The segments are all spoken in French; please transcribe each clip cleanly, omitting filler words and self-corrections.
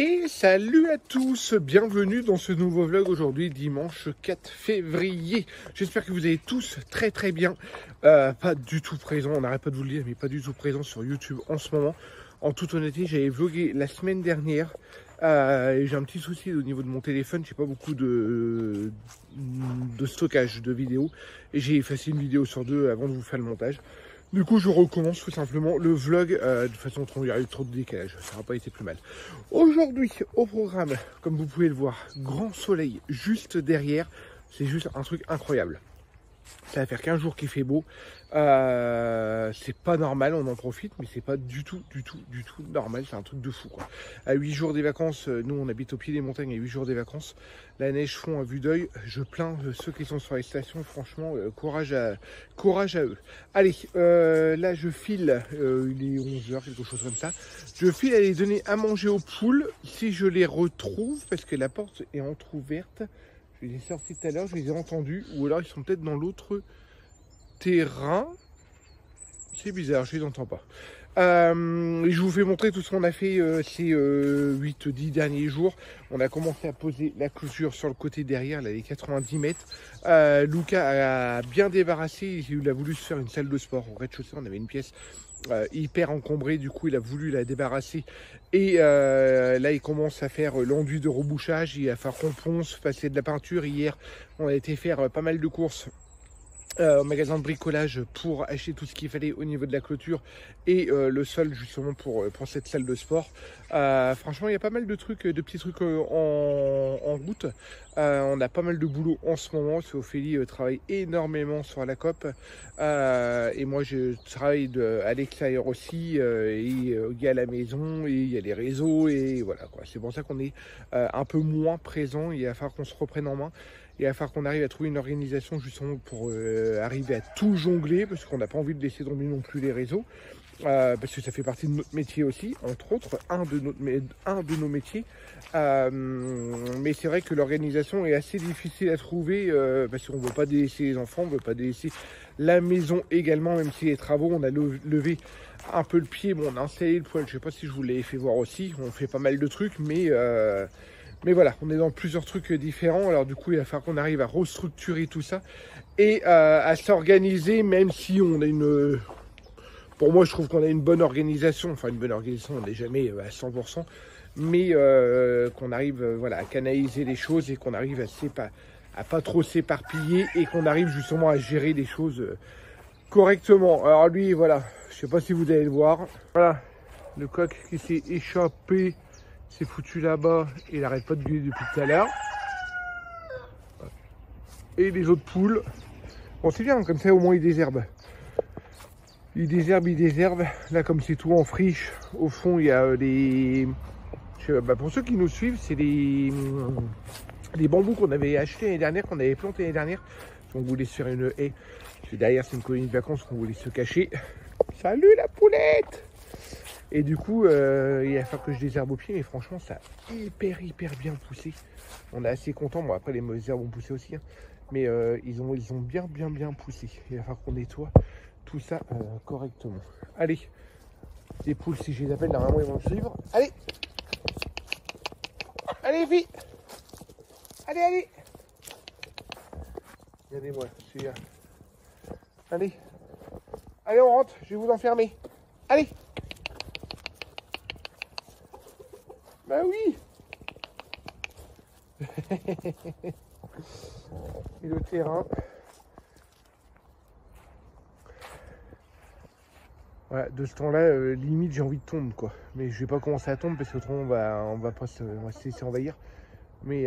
Et salut à tous, bienvenue dans ce nouveau vlog aujourd'hui, dimanche 4 février. J'espère que vous allez tous très bien. Pas du tout présent, on n'arrête pas de vous le dire, mais pas du tout présent sur YouTube en ce moment. En toute honnêteté, j'avais vlogué la semaine dernière. Et j'ai un petit souci au niveau de mon téléphone, j'ai pas beaucoup de stockage de vidéos. Et j'ai effacé une vidéo sur deux avant de vous faire le montage. Du coup, je recommence tout simplement le vlog de façon il y a eu trop de décalage, ça n'a pas été plus mal. Aujourd'hui, au programme, comme vous pouvez le voir, grand soleil juste derrière, c'est juste un truc incroyable. Ça va faire 15 jours qu'il fait beau, c'est pas normal, on en profite, mais c'est pas du tout normal, c'est un truc de fou quoi. À 8 jours des vacances, nous on habite au pied des montagnes, à 8 jours des vacances, la neige fond à vue d'œil, je plains ceux qui sont sur les stations, franchement, courage à eux. Allez, là je file, il est 11 h, quelque chose comme ça, je file aller donner à manger aux poules, si je les retrouve, parce que la porte est entrouverte. Je les ai sortis tout à l'heure, je les ai entendus, ou alors ils sont peut-être dans l'autre terrain. C'est bizarre, je les entends pas. Je vous fais montrer tout ce qu'on a fait ces 8-10 derniers jours. On a commencé à poser la clôture sur le côté derrière, là, les 90 mètres. Luca a bien débarrassé, il a voulu se faire une salle de sport. Au rez-de-chaussée, on avait une pièce hyper encombrée, du coup il a voulu la débarrasser. Et là il commence à faire l'enduit de rebouchage, il va faire qu'on ponce, passer de la peinture. Hier on a été faire pas mal de courses au magasin de bricolage pour acheter tout ce qu'il fallait au niveau de la clôture et le sol justement pour cette salle de sport. Franchement il y a pas mal de trucs, de petits trucs en route. On a pas mal de boulot en ce moment. Ophélie travaille énormément sur la COP et moi je travaille à l'extérieur aussi, et il y a la maison et il y a les réseaux et voilà quoi. C'est pour ça qu'on est un peu moins présent. Il va falloir qu'on se reprenne en main. Il va falloir qu'on arrive à trouver une organisation justement pour arriver à tout jongler, parce qu'on n'a pas envie de laisser tomber non plus les réseaux, parce que ça fait partie de notre métier aussi, entre autres, un de nos métiers. Mais c'est vrai que l'organisation est assez difficile à trouver, parce qu'on ne veut pas délaisser les enfants, on ne veut pas délaisser la maison également, même si les travaux, on a levé un peu le pied. Bon, on a installé le poêle, je ne sais pas si je vous l'ai fait voir aussi, on fait pas mal de trucs, mais voilà, on est dans plusieurs trucs différents. Alors du coup, il va falloir qu'on arrive à restructurer tout ça et à s'organiser, même si on a une... Pour moi, je trouve qu'on a une bonne organisation. Enfin, une bonne organisation, on n'est jamais à 100%. Mais qu'on arrive voilà, à canaliser les choses et qu'on arrive à pas trop s'éparpiller et qu'on arrive justement à gérer les choses correctement. Alors lui, voilà, je sais pas si vous allez le voir. Voilà, le coq qui s'est échappé. C'est foutu là-bas et il n'arrête pas de gueuler depuis tout à l'heure. Et les autres poules. Bon, c'est bien, comme ça au moins ils désherbent. Ils désherbent. Là, comme c'est tout en friche, au fond il y a les... pour ceux qui nous suivent, c'est les bambous qu'on avait achetés l'année dernière, qu'on avait plantés l'année dernière. On voulait se faire une haie. Derrière, c'est une colonie de vacances qu'on voulait se cacher. Salut la poulette! Et du coup, il va falloir que je désherbe au pied, mais franchement, ça a hyper bien poussé. On est assez content. Bon, après, les mauvaises herbes ont poussé aussi, hein. Mais ils ont bien poussé. Il va falloir qu'on nettoie tout ça correctement. Allez, les poules, si je les appelle, normalement, ils vont me suivre. Allez! Allez, filles! Allez! Regardez-moi, celui-là. Allez, on rentre, je vais vous enfermer. Allez! Bah oui. Et le terrain. Voilà, de ce temps-là, limite j'ai envie de tomber quoi. Mais je vais pas commencer à tomber parce qu'autrement on va se laisser envahir. Mais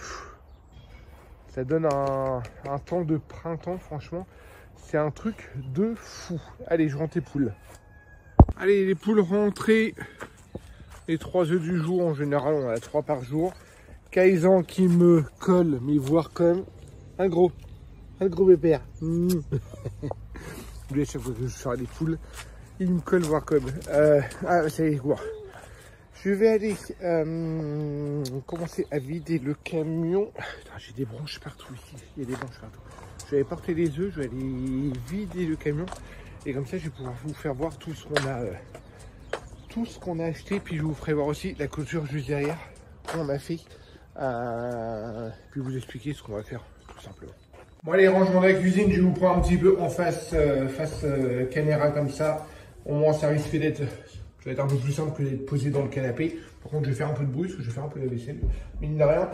ça donne un temps de printemps, franchement. C'est un truc de fou. Allez, je rentre les poules. Allez, les poules rentrées. Les 3 œufs du jour, en général, on en a 3 par jour. Kaizen qui me colle, mais voir comme un gros pépère. Lui, à chaque fois que je sors les poules, il me colle voir comme. Ça y est, quoi. Je vais aller commencer à vider le camion. J'ai des branches partout ici. Il y a des branches partout. Je vais aller porter les œufs, je vais aller vider le camion. Et comme ça, je vais pouvoir vous faire voir tout ce qu'on a. tout ce qu'on a acheté, puis je vous ferai voir aussi la clôture juste derrière qu'on a fait. Puis vous expliquer ce qu'on va faire tout simplement. Bon allez, rangement de la cuisine, je vous prends un petit peu en face, caméra comme ça. Au moins ça risque d'être un peu plus simple que d'être posé dans le canapé. Par contre je vais faire un peu de bruit parce que je vais faire un peu la vaisselle, mine de rien.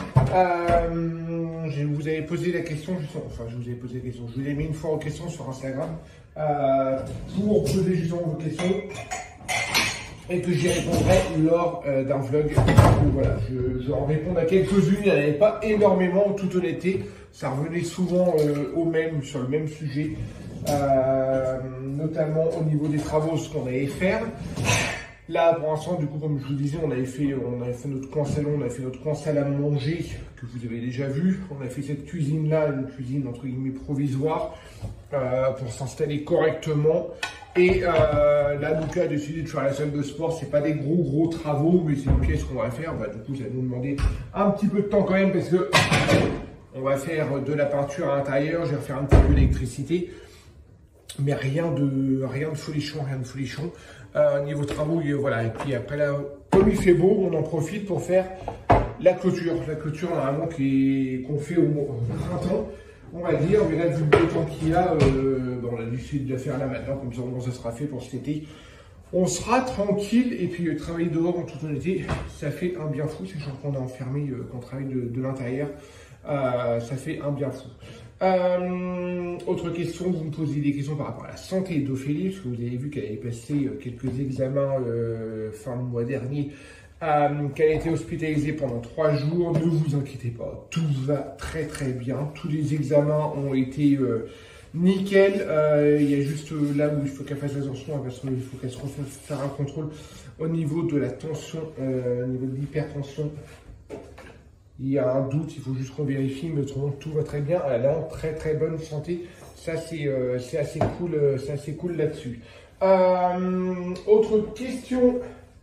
Vous avez posé la question, je vous ai mis une fois aux questions sur Instagram pour poser justement vos questions. Et que j'y répondrai lors d'un vlog. Donc, voilà, je vais en répondre à quelques-unes, il n'y en avait pas énormément en toute honnêteté. Ça revenait souvent sur le même sujet, notamment au niveau des travaux, ce qu'on allait faire. Là, pour l'instant, du coup, comme je vous disais, on avait fait notre coin salon, on a fait notre coin salle à manger, que vous avez déjà vu. On a fait cette cuisine-là, une cuisine entre guillemets provisoire, pour s'installer correctement. Et là, Luca a décidé de faire la salle de sport. C'est pas des gros travaux, mais c'est une pièce qu'on va faire. Du coup, ça va nous demander un petit peu de temps quand même parce que on va faire de la peinture à l'intérieur. Je vais refaire un petit peu d'électricité, mais rien de folichon, niveau travaux, voilà. Et puis après là, comme il fait beau, on en profite pour faire la clôture. La clôture normalement qu'on fait au printemps. On va dire, mais là, vu le beau temps qu'il y a, on a décidé de la faire là maintenant, comme ça sera fait pour cet été. On sera tranquille, et puis travailler dehors en toute honnêteté, ça fait un bien fou, sachant qu'on est enfermé, qu'on travaille de l'intérieur, ça fait un bien fou. Autre question, vous me posez des questions par rapport à la santé d'Ophélie, parce que vous avez vu qu'elle avait passé quelques examens fin du mois dernier, qu'elle a été hospitalisée pendant 3 jours. Ne vous inquiétez pas, tout va très bien. Tous les examens ont été nickel. Il y a juste là où il faut qu'elle fasse attention, parce qu'il faut qu'elle se refasse faire un contrôle au niveau de la tension, au niveau de l'hypertension. Il y a un doute, il faut juste qu'on vérifie, mais autrement tout va très bien. Elle est en très bonne santé. Ça c'est assez cool là-dessus. Autre question.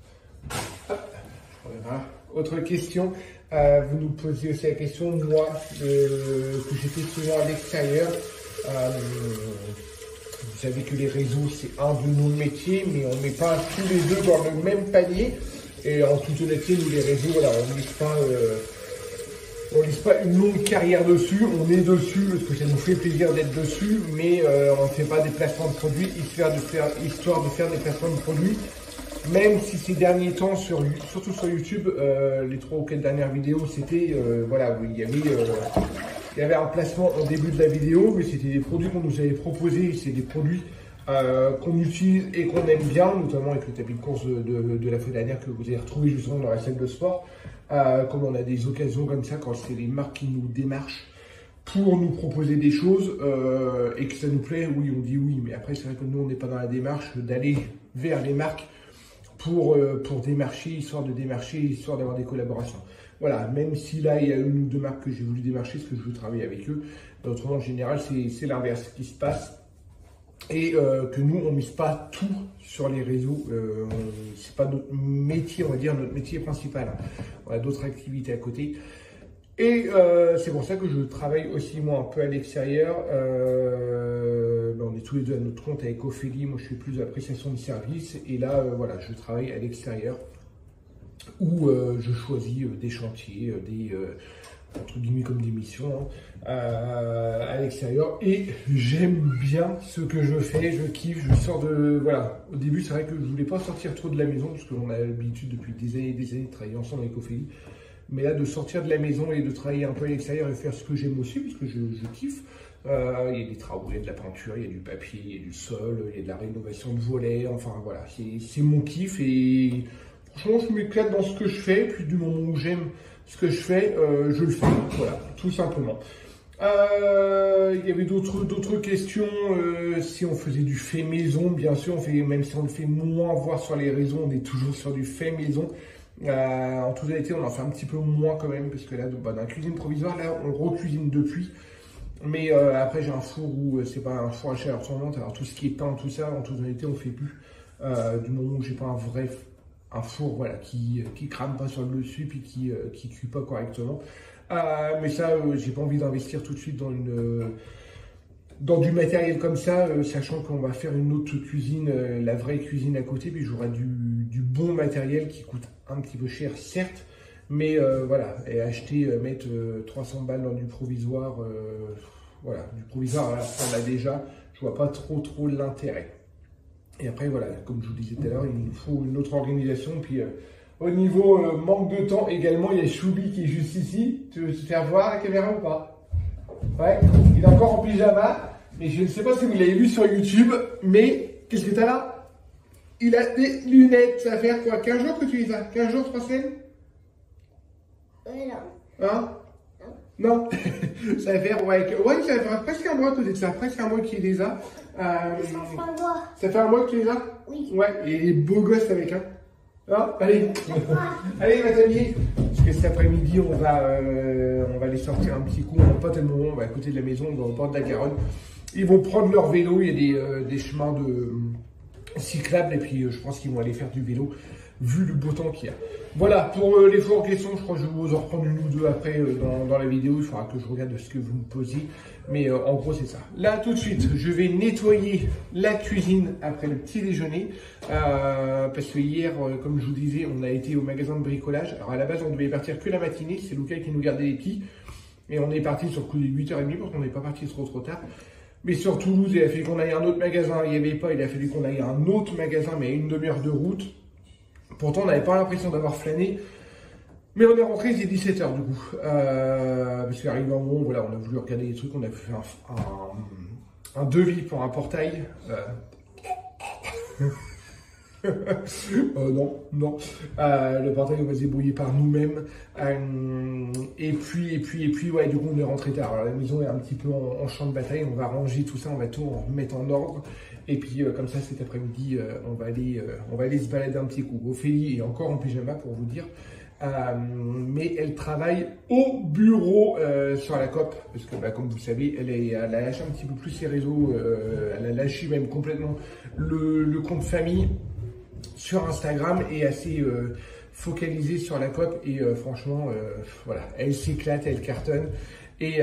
Voilà. Autre question, vous nous posez aussi la question, moi, que j'étais souvent à l'extérieur. Vous savez que les réseaux, c'est un de nos métiers, mais on ne met pas tous les deux dans le même panier. Et en toute honnêteté, nous, les réseaux, voilà, on ne lise pas une longue carrière dessus. On est dessus parce que ça nous fait plaisir d'être dessus, mais on ne fait pas des placements de produits, histoire de faire des placements de produits. Même si ces derniers temps, surtout sur YouTube, les 3 ou 4 dernières vidéos, c'était, voilà, il y avait un placement en début de la vidéo, mais c'était des produits qu'on nous avait proposés, c'est des produits qu'on utilise et qu'on aime bien, notamment avec le tapis de course de la fois dernière que vous avez retrouvé justement dans la salle de sport. Comme on a des occasions comme ça, quand c'est les marques qui nous démarchent pour nous proposer des choses et que ça nous plaît, oui, on dit oui, mais après c'est vrai que nous, on n'est pas dans la démarche d'aller vers les marques pour démarcher, histoire d'avoir des collaborations. Voilà, même si là, il y a une ou 2 marques que j'ai voulu démarcher, parce que je veux travailler avec eux. Mais autrement, en général, c'est l'inverse qui se passe. Et que nous, on ne mise pas tout sur les réseaux. C'est pas notre métier, on va dire, notre métier principal. On a d'autres activités à côté. Et c'est pour ça que je travaille aussi, moi, un peu à l'extérieur. On est tous les deux à notre compte avec Ophélie. Moi, je fais plus de la prestation de service. Et là, voilà, je travaille à l'extérieur où je choisis des chantiers, entre guillemets comme des missions à l'extérieur. Et j'aime bien ce que je fais. Je kiffe. Je sors de... Voilà. Au début, c'est vrai que je voulais pas sortir trop de la maison parce qu'on a l'habitude depuis des années de travailler ensemble avec Ophélie. Mais là, de sortir de la maison et de travailler un peu à l'extérieur et faire ce que j'aime aussi, parce que je kiffe. Il y a des travaux, il y a de la peinture, il y a du papier, il y a du sol, il y a de la rénovation de volets. Enfin, voilà, c'est mon kiff. Et franchement, je m'éclate dans ce que je fais. Puis du moment où j'aime ce que je fais, je le fais. Voilà, tout simplement. Il y avait d'autres questions. Si on faisait du fait maison, bien sûr, même si on le fait moins, voir sur les réseaux, on est toujours sur du fait maison. En toute honnêteté, on en fait un petit peu moins quand même, parce que là, dans la cuisine provisoire, là, on recuisine depuis. Mais après, j'ai un four où c'est pas un four à chaleur tournante, alors tout ce qui est pain, tout ça, en toute honnêteté, on fait plus. Du moment où j'ai pas un four, voilà, qui crame pas sur le dessus, puis qui cuit pas correctement. Mais ça, j'ai pas envie d'investir tout de suite dans du matériel comme ça, sachant qu'on va faire une autre cuisine, la vraie cuisine à côté, puis j'aurai du du bon matériel qui coûte un petit peu cher, certes, mais voilà, et acheter, mettre 300 balles dans du provisoire, voilà, du provisoire, alors on l'a déjà, je vois pas trop l'intérêt. Et après, voilà, comme je vous disais tout à l'heure, il nous faut une autre organisation. Puis au niveau manque de temps également, il y a Choubi qui est juste ici. Tu veux te faire voir à la caméra ou pas? Ouais, il est encore en pyjama, mais je ne sais pas si vous l'avez vu sur YouTube, mais qu'est-ce que tu as là? Il a des lunettes, ça va faire quoi? 15 jours que tu les as? 15 jours, 3 semaines? Non. Hein? Non. Ça va faire, ouais, ça va faire presque un mois que ça, presque un mois qu'il les a. Ça fait un mois que tu les as? Oui. Ouais, et les beaux gosses avec, hein? Hein? Allez, allez, ma famille. Parce que cet après-midi, on va les sortir un petit coup, pas tellement loin, on va à côté de la maison, on va au bord de la Garonne. Ils vont prendre leur vélo, il y a des chemins cyclables, et puis je pense qu'ils vont aller faire du vélo, vu le beau temps qu'il y a. Voilà, pour les fois en question, je crois que je vais vous en reprendre une ou deux après dans la vidéo. Il faudra que je regarde ce que vous me posiez. Mais en gros, c'est ça. Là, tout de suite, je vais nettoyer la cuisine après le petit déjeuner. Parce que hier, comme je vous disais, on a été au magasin de bricolage. Alors à la base, on devait partir que la matinée. C'est Lucas qui nous gardait les petits. Et on est parti sur le coup de 8h30 parce qu'on n'est pas parti trop tard. Mais sur Toulouse, il a fallu qu'on aille à un autre magasin. Il n'y avait pas, il a fallu qu'on aille à un autre magasin, mais à une demi-heure de route. Pourtant, on n'avait pas l'impression d'avoir flâné. Mais on est rentré, il est 17h du coup. Parce qu'arrivé un moment, voilà, on a voulu regarder des trucs, on a fait un devis pour un portail. Non. Le portail, on va se débrouiller par nous-mêmes. Et puis, ouais, du coup, on est rentré tard. Alors, la maison est un petit peu en champ de bataille. On va ranger tout ça, on va tout remettre en ordre. Et puis, comme ça, cet après-midi, on va aller se balader un petit coup. Ophélie est encore en pyjama, pour vous dire. Mais elle travaille au bureau sur la COP. Parce que, bah, comme vous savez, elle a lâché un petit peu plus ses réseaux. Elle a lâché même complètement le compte famille sur Instagram et assez focalisée sur la COP. Et franchement, voilà, elle s'éclate, elle cartonne. Et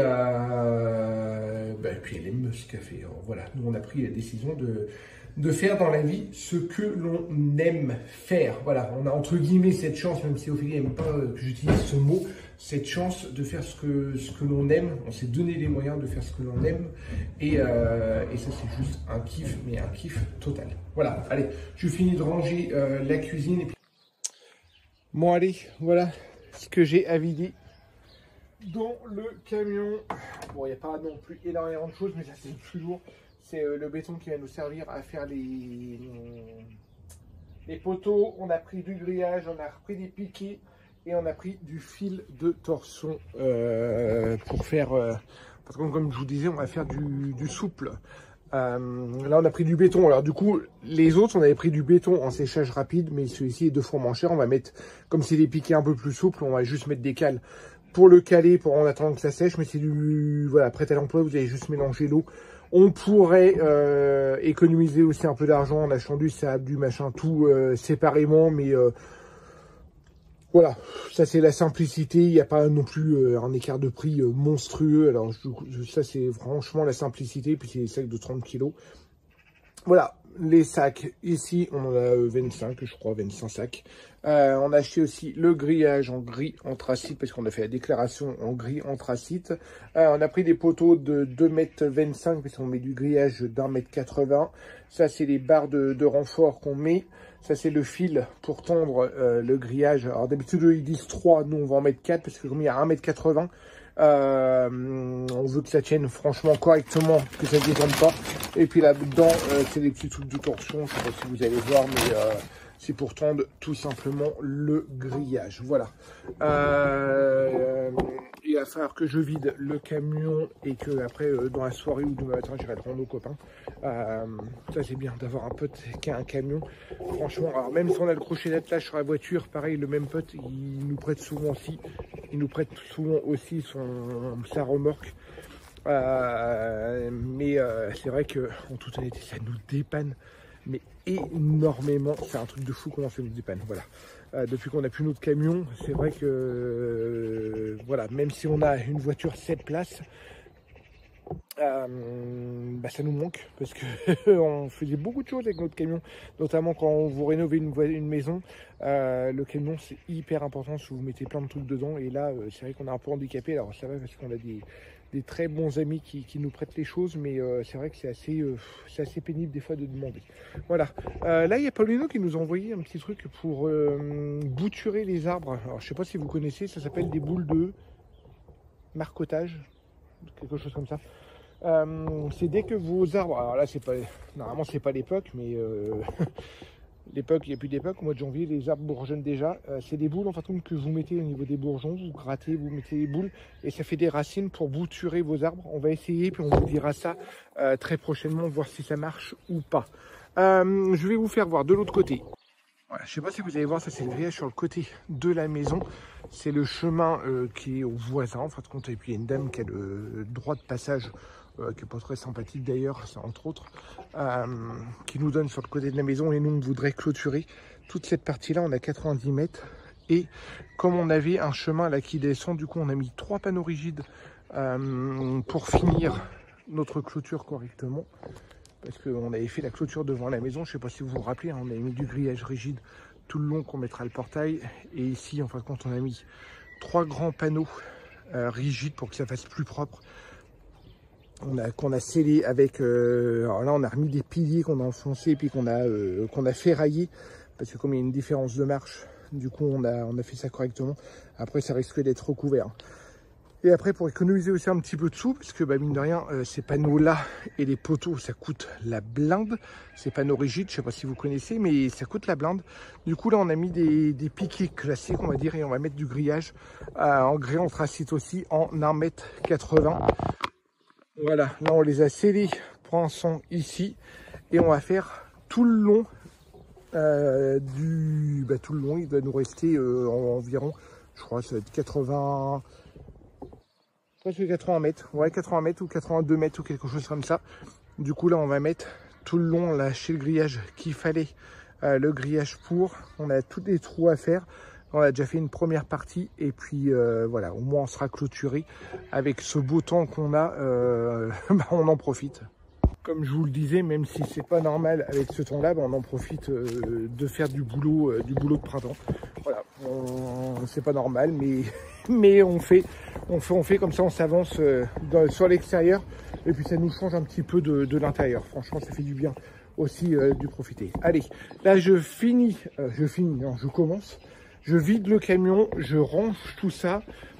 puis elle aime ce qu'elle fait. Alors, voilà, nous on a pris la décision de faire dans la vie ce que l'on aime faire. Voilà, on a entre guillemets cette chance, même si Ophélie n'aime pas que j'utilise ce mot, cette chance de faire ce que l'on aime. On s'est donné les moyens de faire ce que l'on aime. Et ça c'est juste un kiff, mais un kiff total. Voilà, allez, je finis de ranger la cuisine. Et puis... Bon allez, voilà ce que j'ai à vider dans le camion. Bon, il n'y a pas non plus énormément de choses, mais ça c'est toujours, c'est le béton qui va nous servir à faire les poteaux. On a pris du grillage, on a repris des piquets et on a pris du fil de torsion pour faire, parce que comme je vous disais, on va faire du souple. Là on a pris du béton. Alors du coup les autres on avait pris du béton en séchage rapide, mais celui-ci est 2 fois moins cher. On va mettre, comme c'est des piquets un peu plus souples, on va juste mettre des cales pour le caler, pour en attendant que ça sèche. Mais c'est du, voilà, prêt à l'emploi, vous allez juste mélanger l'eau. On pourrait économiser aussi un peu d'argent en achetant du sable, du machin, tout séparément, mais voilà, ça c'est la simplicité. Il n'y a pas non plus un écart de prix monstrueux. Alors ça c'est franchement la simplicité. Puis c'est des sacs de 30 kg. Voilà, les sacs, ici on en a 25, je crois, 25 sacs. On a acheté aussi le grillage en gris anthracite, parce qu'on a fait la déclaration en gris anthracite. On a pris des poteaux de 2,25 m, parce qu'on met du grillage d'1,80 m. Ça c'est les barres de renfort qu'on met. Ça c'est le fil pour tendre le grillage. Alors d'habitude ils disent 3, nous on va en mettre 4, parce que comme il y a 1,80 m, on veut que ça tienne franchement correctement, que ça ne détende pas. Et puis là-dedans, c'est des petits trucs de torsion, je ne sais pas si vous allez voir, mais c'est pour tendre tout simplement le grillage. Voilà. Il va falloir que je vide le camion et que après, dans la soirée ou demain matin, j'irai prendre nos copains. Ça c'est bien d'avoir un pote qui a un camion. Franchement, alors même si on a le crochet d'attelage sur la voiture, pareil, le même pote, il nous prête souvent aussi. Il nous prête souvent aussi sa remorque. Mais c'est vrai que en toute honnêteté, ça nous dépanne, mais énormément. C'est un truc de fou comment ça nous dépanne. Voilà. Depuis qu'on n'a plus notre camion, c'est vrai que voilà, même si on a une voiture 7 places, ça nous manque parce que on faisait beaucoup de choses avec notre camion, notamment quand vous rénovez une maison. Le camion, c'est hyper important si vous mettez plein de trucs dedans. Et là, c'est vrai qu'on est un peu handicapé. Alors ça va parce qu'on a des très bons amis qui nous prêtent les choses, mais c'est vrai que c'est assez pénible des fois de demander. Voilà. Là, il y a Paulino qui nous a envoyé un petit truc pour bouturer les arbres. Alors je sais pas si vous connaissez, ça s'appelle des boules de marcotage, quelque chose comme ça. C'est dès que vos arbres, alors là c'est pas, normalement c'est pas l'époque, mais l'époque, il n'y a plus d'époque, au mois de janvier les arbres bourgeonnent déjà. C'est des boules en fait que vous mettez au niveau des bourgeons, vous grattez, vous mettez les boules et ça fait des racines pour bouturer vos arbres. On va essayer puis on vous dira ça très prochainement, voir si ça marche ou pas. Je vais vous faire voir de l'autre côté. Voilà, je ne sais pas si vous allez voir, ça c'est le grillage sur le côté de la maison. C'est le chemin qui est au voisin en fin de compte. Et puis il y a une dame qui a le droit de passage, qui n'est pas très sympathique d'ailleurs, c'est entre autres, qui nous donne sur le côté de la maison. Et nous, on voudrait clôturer toute cette partie-là. On a 90 mètres. Et comme on avait un chemin là qui descend, du coup on a mis 3 panneaux rigides pour finir notre clôture correctement. Parce qu'on avait fait la clôture devant la maison, je ne sais pas si vous vous rappelez, hein, on avait mis du grillage rigide tout le long qu'on mettra le portail. Et ici, en fin de compte, on a mis 3 grands panneaux rigides pour que ça fasse plus propre. Qu'on a scellé avec... alors là, on a remis des piliers qu'on a enfoncés et puis qu'on a ferraillé. Parce que comme il y a une différence de marche, du coup, on a fait ça correctement. Après, ça risque d'être recouvert. Et après, pour économiser aussi un petit peu de sous, parce que mine de rien, ces panneaux-là et les poteaux, ça coûte la blinde. Ces panneaux rigides, je ne sais pas si vous connaissez, mais ça coûte la blinde. Du coup, là, on a mis des piquets classiques, on va dire, et on va mettre du grillage en grès anthracite aussi, en 1,80 m. Voilà, là, on les a scellés pour l'instant ici. Et on va faire tout le long tout le long, il va nous rester environ, je crois, ça va être 80... presque 80 mètres, ouais 80 mètres ou 82 mètres ou quelque chose comme ça. Du coup là on va mettre tout le long là chez le grillage qu'il fallait le grillage pour. On a tous les trous à faire. On a déjà fait une première partie et puis voilà, au moins on sera clôturé. Avec ce beau temps qu'on a, on en profite. Comme je vous le disais, même si c'est pas normal avec ce temps-là, on en profite de faire du boulot de printemps. Voilà, c'est pas normal, mais on fait comme ça, on s'avance sur l'extérieur et puis ça nous change un petit peu de l'intérieur. Franchement, ça fait du bien aussi d'y profiter. Allez, là je commence. Je vide le camion, je range tout ça.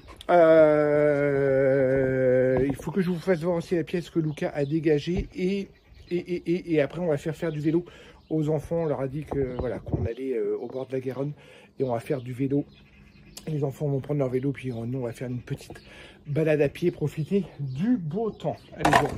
Il faut que je vous fasse voir aussi la pièce que Lucas a dégagée et après on va faire du vélo aux enfants. On leur a dit que voilà qu'on allait au bord de la Garonne et on va faire du vélo. Les enfants vont prendre leur vélo puis nous on va faire une petite balade à pied, profiter du beau temps. Allez, bon.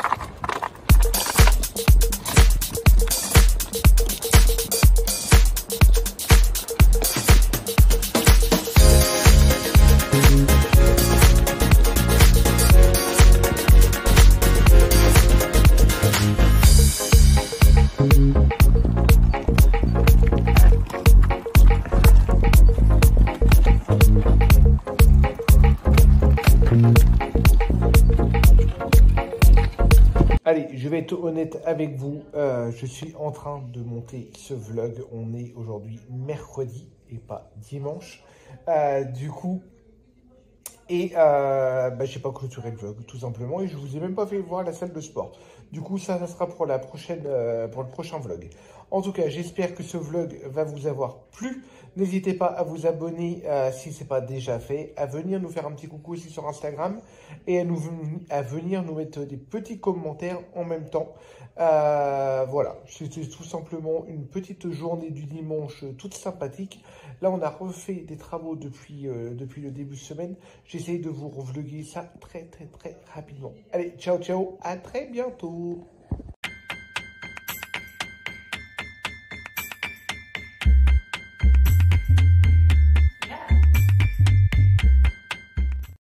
Allez, je vais être honnête avec vous, je suis en train de monter ce vlog, on est aujourd'hui mercredi et pas dimanche, du coup, et j'ai pas clôturé le vlog tout simplement et je vous ai même pas fait voir la salle de sport. Du coup, ça sera pour la prochaine, pour le prochain vlog. En tout cas, j'espère que ce vlog va vous avoir plu. N'hésitez pas à vous abonner si ce n'est pas déjà fait, à venir nous faire un petit coucou aussi sur Instagram et à venir nous mettre des petits commentaires en même temps. Voilà, c'était tout simplement une petite journée du dimanche toute sympathique. Là, on a refait des travaux depuis le début de semaine. J'essaye de vous revloguer ça très rapidement. Allez, ciao, à très bientôt.